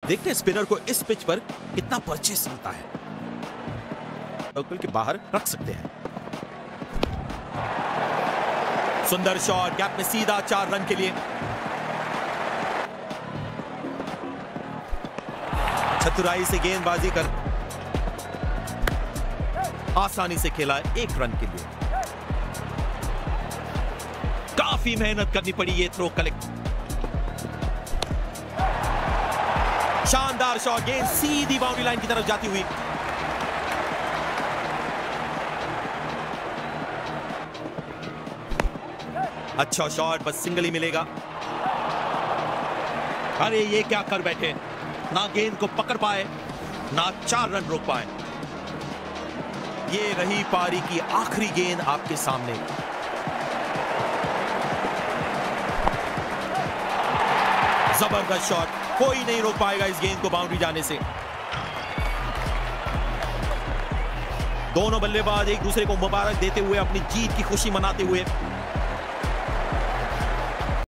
देखते हैं स्पिनर को इस पिच पर कितना परचेस मिलता है। सर्कल के बाहर रख सकते हैं। सुंदर शॉट, गैप में सीधा 4 रन के लिए। चतुराई से गेंदबाजी कर आसानी से खेला 1 रन के लिए। काफी मेहनत करनी पड़ी ये थ्रो कलेक्ट। शानदार शॉट, गेंद सीधी बाउंड्री लाइन की तरफ जाती हुई। अच्छा शॉट, बस सिंगल ही मिलेगा। अरे ये क्या कर बैठे, ना गेंद को पकड़ पाए ना 4 रन रोक पाए। ये रही पारी की आखिरी गेंद आपके सामने। जबरदस्त शॉट, कोई नहीं रोक पाएगा इस गेंद को बाउंड्री जाने से। दोनों बल्लेबाज एक दूसरे को मुबारक देते हुए अपनी जीत की खुशी मनाते हुए